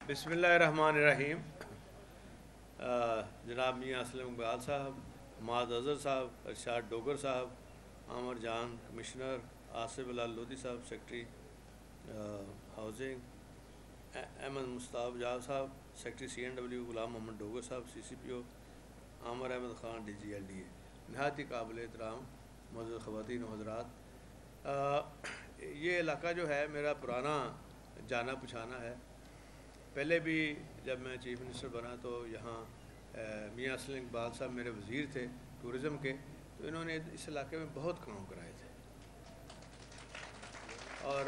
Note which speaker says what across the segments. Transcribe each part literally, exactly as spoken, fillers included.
Speaker 1: بسم اللہ الرحمن الرحیم۔ جناب میاں اسلم اقبال صاحب، حماد اظہر صاحب، ارشاد ڈوگر صاحب، عامر جان کمشنر، آصف بلال لودھی صاحب سیکرٹری ہاؤسنگ، احمد مصطفیٰ جاو صاحب secretary C N W, Ghulam Muhammad Dogar صاحب C C P O, Amir Ahmed Khan D G L D A, نہایت ہی قابل احترام معزز خواتین و حضرات، یہ علاقہ جو ہے میرا پرانا جانا پچھانا ہے۔ پہلے بھی جب میں چیف منسٹر بنا تو یہاں میاں اسلم اقبال صاحب میرے وزیر تھے ٹورزم کے، تو انہوں نے اس علاقے میں بہت کام کرائے تھے، اور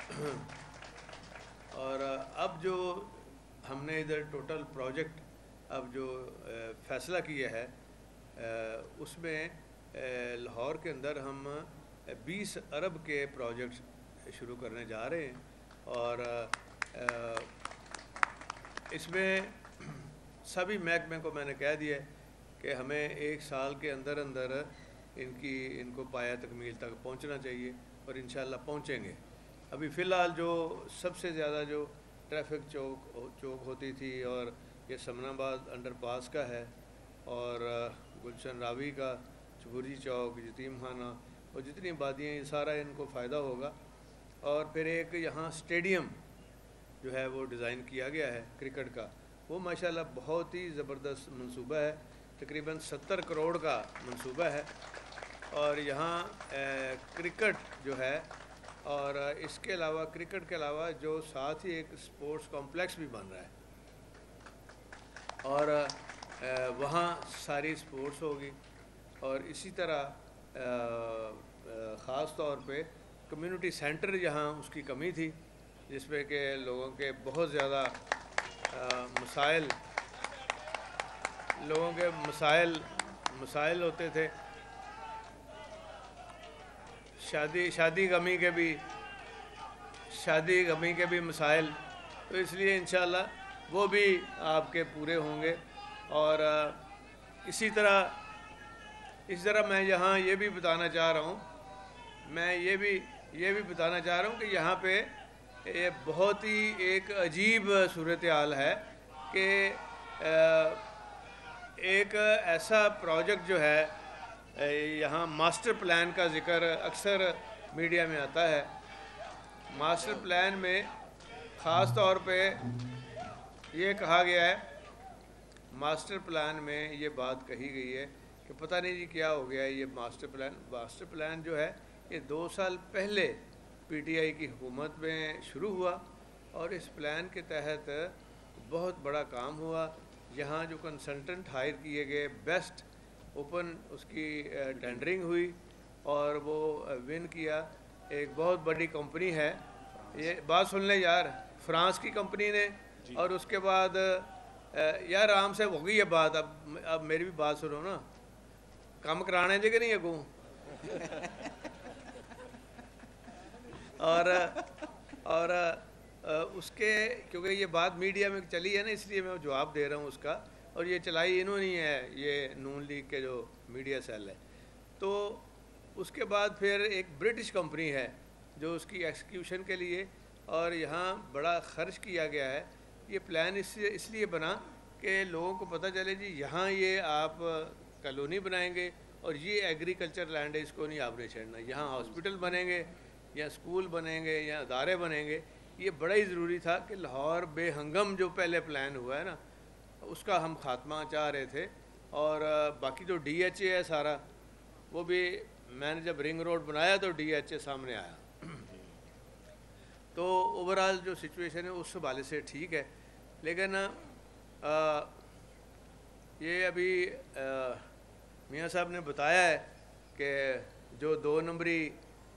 Speaker 1: اور اب جو ہم نے ادھر ٹوٹل پروجیکٹ اب جو فیصلہ کیا ہے اس میں لاہور کے اندر ہم بیس ارب کے پروجیکٹ شروع کرنے جا رہے ہیں، اور اس میں سبھی محکمے کو میں نے کہہ دیا کہ ہمیں ایک سال کے اندر اندر ان کی ان کو پایا تکمیل تک پہنچنا چاہیے، اور انشاءاللہ پہنچیں گے۔ ابھی فی الحال جو سب سے زیادہ جو ٹریفک چوک چوک ہوتی تھی، اور یہ سمن آباد انڈر پاس کا ہے، اور گلشن راوی کا، چبوری چوک، یتیم خانہ، اور جتنی آبادیاں یہ سارا ان کو فائدہ ہوگا۔ اور پھر ایک یہاں اسٹیڈیم جو ہے وہ ڈیزائن کیا گیا ہے کرکٹ کا، وہ ماشاءاللہ بہت ہی زبردست منصوبہ ہے، تقریباً ستر کروڑ کا منصوبہ ہے، اور یہاں کرکٹ جو ہے، اور اس کے علاوہ کرکٹ کے علاوہ جو ساتھ ہی ایک سپورٹس کمپلیکس بھی بن رہا ہے، اور وہاں ساری سپورٹس ہوگی، اور اسی طرح خاص طور پہ کمیونٹی سینٹر یہاں اس کی کمی تھی، جس پہ کہ لوگوں کے بہت زیادہ مسائل لوگوں کے مسائل مسائل ہوتے تھے، شادی شادی غمی کے بھی شادی غمی کے بھی مسائل، تو اس لیے انشاءاللہ وہ بھی آپ کے پورے ہوں گے۔ اور اسی طرح اس طرح میں یہاں یہ بھی بتانا چاہ رہا ہوں میں یہ بھی یہ بھی بتانا چاہ رہا ہوں کہ یہاں پہ یہ بہت ہی ایک عجیب صورتحال ہے کہ ایک ایسا پروجیکٹ جو ہے، یہاں ماسٹر پلان کا ذکر اکثر میڈیا میں آتا ہے۔ ماسٹر پلان میں خاص طور پہ یہ کہا گیا ہے، ماسٹر پلان میں یہ بات کہی گئی ہے کہ پتہ نہیں جی کیا ہو گیا ہے یہ ماسٹر پلان ماسٹر پلان جو ہے یہ دو سال پہلے پی ٹی آئی کی حکومت میں شروع ہوا، اور اس پلان کے تحت بہت بڑا کام ہوا۔ یہاں جو کنسلٹنٹ ہائر کیے گئے، بیسٹ اوپن اس کی ٹینڈرنگ ہوئی، اور وہ ون کیا ایک بہت بڑی کمپنی ہے، یہ بات سن لیں یار، فرانس کی کمپنی نے، اور اس کے بعد یار آرام سے ہو گئی یہ بات، اب اب میری بھی بات سنو نا، کام کرانے جگہ نہیں اگوں اور اور اس کے کیونکہ یہ بات میڈیا میں چلی ہے نا، اس لیے میں جواب دے رہا ہوں اس کا، اور یہ چلائی انہوں نے ہے، یہ نون لیگ کے جو میڈیا سیل ہے۔ تو اس کے بعد پھر ایک برٹش کمپنی ہے جو اس کی ایکسیکیوشن کے لیے، اور یہاں بڑا خرچ کیا گیا ہے۔ یہ پلان اس اس لیے بنا کہ لوگوں کو پتہ چلے جی یہاں یہ آپ کالونی بنائیں گے، اور یہ ایگریکلچر لینڈ ہے، اس کو نہیں آپ نے چھیڑنا، یہاں ہاسپٹل بنیں گے یا اسکول بنیں گے یا ادارے بنیں گے۔ یہ بڑا ہی ضروری تھا کہ لاہور بے ہنگم جو پہلے پلان ہوا ہے نا، اس کا ہم خاتمہ چاہ رہے تھے، اور باقی جو ڈی ایچ اے ہے سارا، وہ بھی میں نے جب رنگ روڈ بنایا تو ڈی ایچ اے سامنے آیا، تو اوورآل جو سچویشن ہے اس حوالے سے ٹھیک ہے۔ لیکن یہ ابھی میاں صاحب نے بتایا ہے کہ جو دو نمبری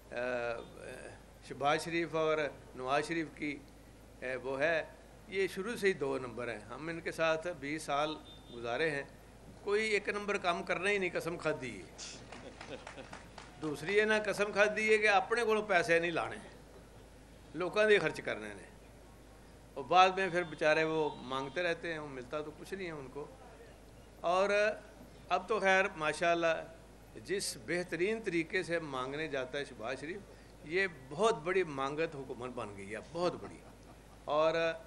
Speaker 1: شہباز شریف اور نواز شریف کی وہ ہے، یہ شروع سے ہی دو نمبر ہیں، ہم ان کے ساتھ بیس سال گزارے ہیں، کوئی ایک نمبر کام کرنا ہی نہیں، قسم کھاد دی ہے۔ دوسری ہے نا قسم کھاد دی ہے کہ اپنے کو پیسے نہیں لانے، لوگوں دے خرچ کرنے نے، اور بعد میں پھر بیچارے وہ مانگتے رہتے ہیں، وہ ملتا تو کچھ نہیں ہے ان کو۔ اور اب تو خیر ماشاءاللہ جس بہترین طریقے سے مانگنے جاتا ہے شہباز شریف، یہ بہت بڑی مانگت حکومت بن گئی ہے، بہت بڑی، اور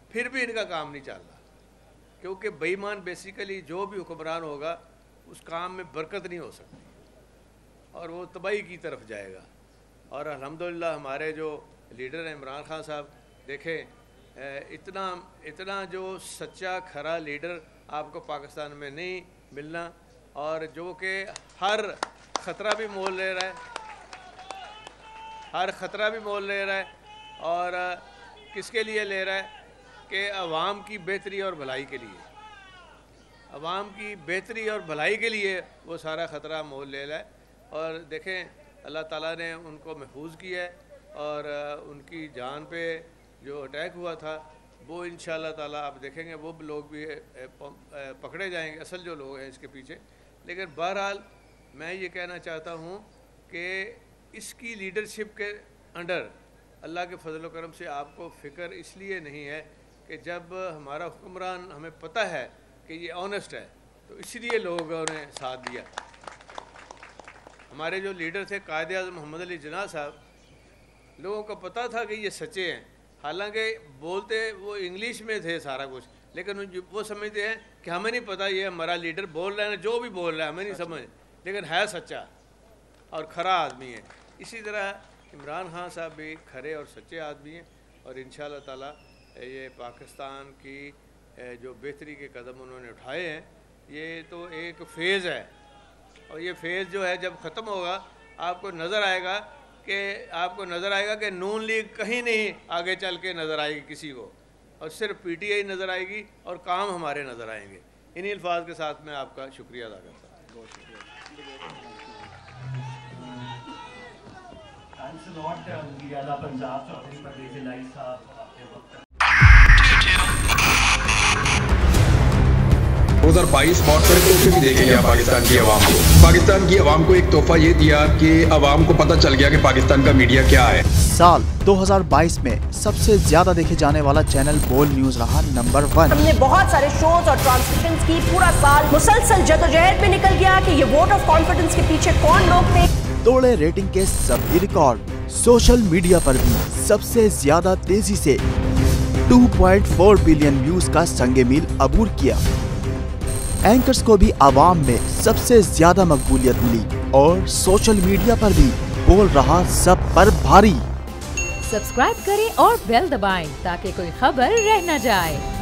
Speaker 1: پھر بھی ان کا کام نہیں چل رہا، کیونکہ بے ایمان بیسیکلی جو بھی حکمران ہوگا اس کام میں برکت نہیں ہو سکتی اور وہ تباہی کی طرف جائے گا۔ اور الحمدللہ ہمارے جو لیڈر ہیں عمران خان صاحب، دیکھیں اتنا اتنا جو سچا کھرا لیڈر آپ کو پاکستان میں نہیں ملنا، اور جو کہ ہر خطرہ بھی مول لے رہا ہے، ہر خطرہ بھی مول لے رہا ہے، اور کس کے لیے لے رہا ہے کہ عوام کی بہتری اور بھلائی کے لیے، عوام کی بہتری اور بھلائی کے لیے وہ سارا خطرہ مول لے رہا ہے۔ اور دیکھیں اللہ تعالیٰ نے ان کو محفوظ کیا ہے، اور ان کی جان پہ جو اٹیک ہوا تھا وہ انشاءاللہ تعالیٰ آپ دیکھیں گے وہ لوگ بھی پکڑے جائیں گے، اصل جو لوگ ہیں اس کے پیچھے۔ لیکن بہرحال میں یہ کہنا چاہتا ہوں کہ اس کی لیڈرشپ کے انڈر اللہ کے فضل و کرم سے آپ کو فکر اس لیے نہیں ہے کہ جب ہمارا حکمران ہمیں پتہ ہے کہ یہ آنیسٹ ہے تو اس لیے لوگوں نے ساتھ دیا۔ ہمارے جو لیڈر تھے قائد اعظم محمد علی جناح صاحب، لوگوں کو پتہ تھا کہ یہ سچے ہیں، حالانکہ بولتے وہ انگلش میں تھے سارا کچھ، لیکن وہ سمجھتے ہیں کہ ہمیں نہیں پتہ یہ ہمارا لیڈر بول رہا ہے، جو بھی بول رہا ہے ہمیں نہیں سمجھ، لیکن ہے سچا اور کھرا آدمی ہے۔ اسی طرح عمران خان صاحب بھی کھرے اور سچے آدمی ہیں، اور انشاءاللہ تعالیٰ یہ پاکستان کی جو بہتری کے قدم انہوں نے اٹھائے ہیں، یہ تو ایک فیز ہے، اور یہ فیز جو ہے جب ختم ہوگا آپ کو نظر آئے گا کہ آپ کو نظر آئے گا کہ نون لیگ کہیں نہیں آگے چل کے نظر آئے گی کسی کو، اور صرف پی ٹی آئی نظر آئے گی اور کام ہمارے نظر آئیں گے۔ انہی الفاظ کے ساتھ میں آپ کا شکریہ ادا کرتا ہوں۔ بہت شکریہ۔
Speaker 2: دو ہزار بائیس بہت بڑے تحفے بھی دیکھیں گے پاکستان کی عوام کو۔ پاکستان کی عوام کو ایک تحفہ یہ دیا کہ عوام کو پتہ چل گیا کہ پاکستان کا میڈیا کیا ہے۔
Speaker 3: سال دو ہزار بائیس میں سب سے زیادہ دیکھے جانے والا چینل بول نیوز رہا نمبر ون۔
Speaker 4: ہم نے بہت سارے شوز اور ٹرانسمیشنز کی، پورا سال مسلسل جدوجہد میں نکل گیا کہ یہ ووٹ آف کانفیڈنس کے پیچھے کون لوگ تھے۔
Speaker 3: توڑے ریٹنگ کے سبھی ریکارڈ، سوشل میڈیا پر بھی سب سے زیادہ تیزی سے دو پوائنٹ چار بلین ویوز کا سنگ میل عبور کیا۔ اینکرز کو بھی عوام میں سب سے زیادہ مقبولیت ملی، اور سوشل میڈیا پر بھی بول رہا سب پر بھاری۔
Speaker 5: سبسکرائب کریں اور بیل دبائیں تاکہ کوئی خبر رہ نہ جائے۔